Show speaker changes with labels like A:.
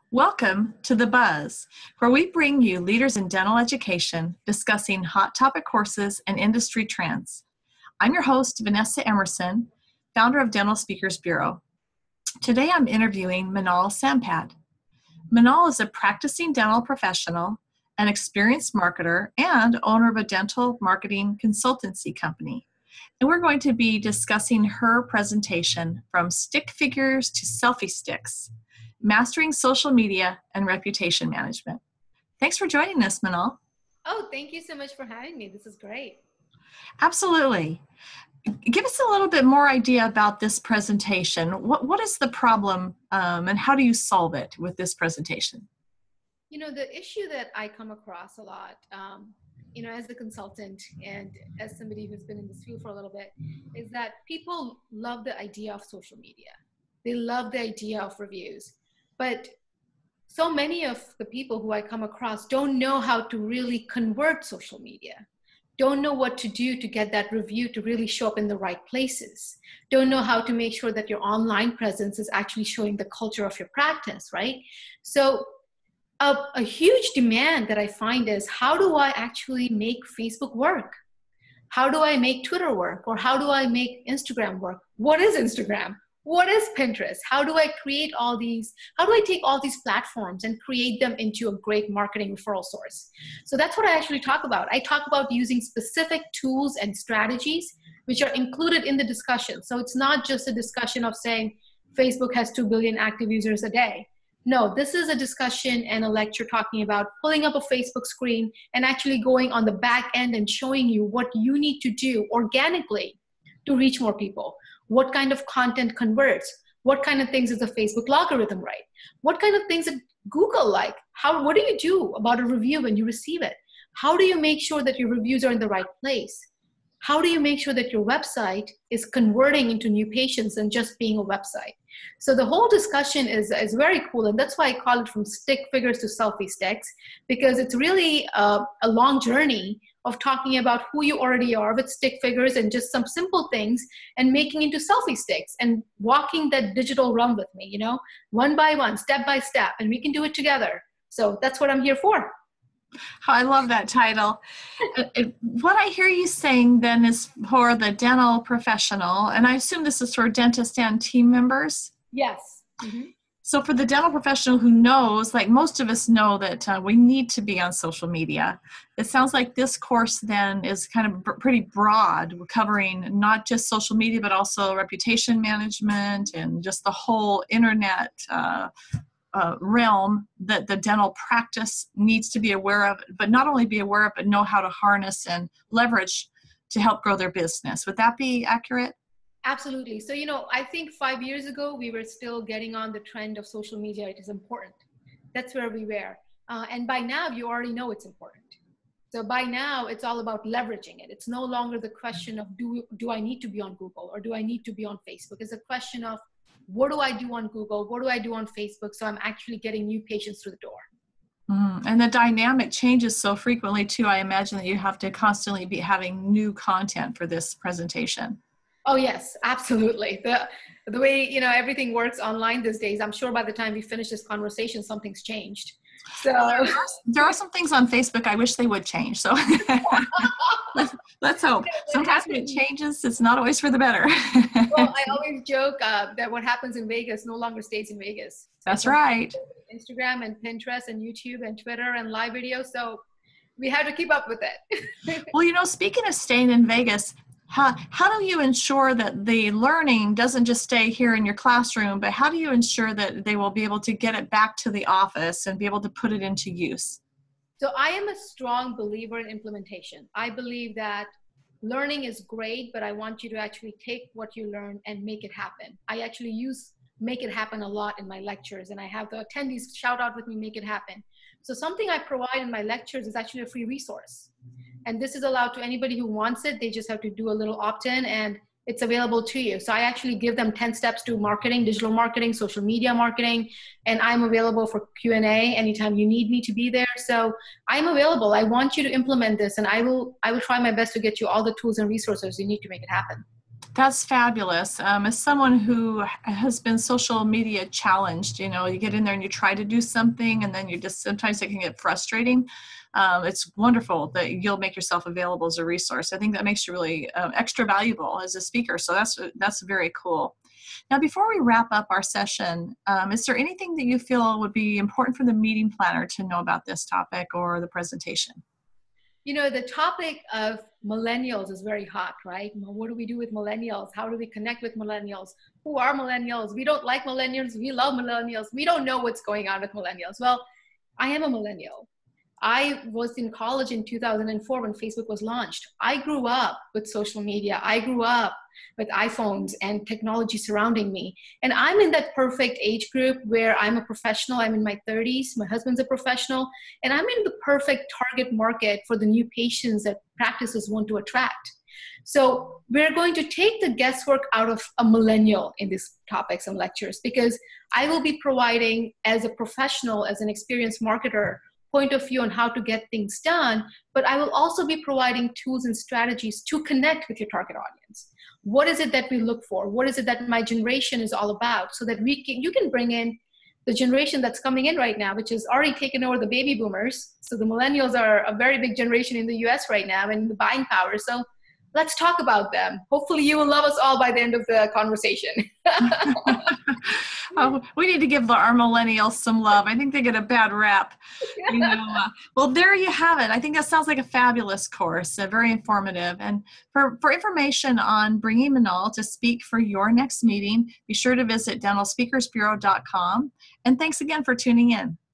A: Welcome to The Buzz, where we bring you leaders in dental education discussing hot topic courses and industry trends. I'm your host, Vanessa Emerson, founder of Dental Speakers Bureau. Today I'm interviewing Minal Sampad. Minal is a practicing dental professional, an experienced marketer, and owner of a dental marketing consultancy company. And we're going to be discussing her presentation, From Stick Figures to Selfie Sticks, Mastering Social Media and Reputation Management. Thanks for joining us, Minal.
B: Oh, thank you so much for having me. This is great.
A: Absolutely. Give us a little bit more idea about this presentation. What is the problem and how do you solve it with this presentation?
B: You know, the issue that I come across a lot, as a consultant and as somebody who's been in this field for a little bit, is that people love the idea of social media. They love the idea of reviews. But so many of the people who I come across don't know how to really convert social media, don't know what to do to get that review to really show up in the right places, don't know how to make sure that your online presence is actually showing the culture of your practice, right? So a huge demand that I find is, how do I actually make Facebook work? How do I make Twitter work? Or how do I make Instagram work? What is Instagram? What is Pinterest? How do I create all these? How do I take all these platforms and create them into a great marketing referral source? So that's what I actually talk about. I talk about using specific tools and strategies which are included in the discussion. So it's not just a discussion of saying Facebook has 2 billion active users a day. No, this is a discussion and a lecture talking about pulling up a Facebook screen and actually going on the back end and showing you what you need to do organically to reach more people. What kind of content converts? What kind of things is the Facebook algorithm right? What kind of things is Google like? What do you do about a review when you receive it? How do you make sure that your reviews are in the right place? How do you make sure that your website is converting into new patients and just being a website? So the whole discussion is very cool, and that's why I call it From Stick Figures to Selfie Sticks, because it's really a long journey of talking about who you already are with stick figures and just some simple things and making into selfie sticks and walking that digital realm with me, one by one, step by step, and we can do it together. So that's what I'm here for.
A: I love that title. What I hear you saying then is for the dental professional, and I assume this is for dentists and team members?
B: Yes. Mm-hmm.
A: So for the dental professional who knows, like most of us know that we need to be on social media, it sounds like this course then is kind of pretty broad, covering not just social media, but also reputation management and just the whole internet realm that the dental practice needs to be aware of, but not only be aware of, but know how to harness and leverage to help grow their business. Would that be accurate?
B: Absolutely. So, I think 5 years ago, we were still getting on the trend of social media. It is important. That's where we were. And by now, you already know it's important. So by now, it's all about leveraging it. It's no longer the question of, do I need to be on Google or do I need to be on Facebook? It's a question of, what do I do on Google? What do I do on Facebook? So I'm actually getting new patients through the door.
A: And the dynamic changes so frequently too. I imagine that you have to constantly be having new content for this presentation.
B: Oh yes, absolutely. The way, everything works online these days, I'm sure by the time we finish this conversation, something's changed. So
A: there are some things on Facebook I wish they would change. So let's hope. Sometimes when it changes, it's not always for the better.
B: Well, I always joke that what happens in Vegas no longer stays in Vegas.
A: That's right.
B: Instagram and Pinterest and YouTube and Twitter and live video. So we have to keep up with it.
A: Well, speaking of staying in Vegas, how do you ensure that the learning doesn't just stay here in your classroom, but how do you ensure that they will be able to get it back to the office and be able to put it into use?
B: So I am a strong believer in implementation. I believe that learning is great, but I want you to actually take what you learn and make it happen. I actually use make it happen a lot in my lectures, and I have the attendees shout out with me, make it happen. So something I provide in my lectures is actually a free resource. And this is allowed to anybody who wants it. They just have to do a little opt-in and it's available to you. So I actually give them 10 steps to marketing, digital marketing, social media marketing, and I'm available for Q&A anytime you need me to be there. So I'm available. I want you to implement this, and I will try my best to get you all the tools and resources you need to make it happen.
A: That's fabulous. As someone who has been social media challenged, you get in there and you try to do something and then you just, sometimes it can get frustrating. It's wonderful that you'll make yourself available as a resource. I think that makes you really extra valuable as a speaker. So that's very cool. Now, before we wrap up our session, is there anything that you feel would be important for the meeting planner to know about this topic or the presentation?
B: The topic of millennials is very hot, right? What do we do with millennials? How do we connect with millennials? Who are millennials? We don't like millennials. We love millennials. We don't know what's going on with millennials. Well, I am a millennial. I was in college in 2004 when Facebook was launched. I grew up with social media. I grew up with iPhones and technology surrounding me. And I'm in that perfect age group where I'm a professional. I'm in my 30s. My husband's a professional. And I'm in the perfect target market for the new patients that practices want to attract. So we're going to take the guesswork out of a millennial in these topics and lectures, because I will be providing, as a professional, as an experienced marketer, point of view on how to get things done, but I will also be providing tools and strategies to connect with your target audience. What is it that we look for? What is it that my generation is all about? So that you can bring in the generation that's coming in right now, which has already taken over the baby boomers. So the millennials are a very big generation in the US right now and the buying power. So let's talk about them. Hopefully you will love us all by the end of the conversation.
A: We need to give our millennials some love. I think they get a bad rap. Well, there you have it. I think that sounds like a fabulous course, very informative. And for information on bringing Manal to speak for your next meeting, be sure to visit dentalspeakersbureau.com. And thanks again for tuning in.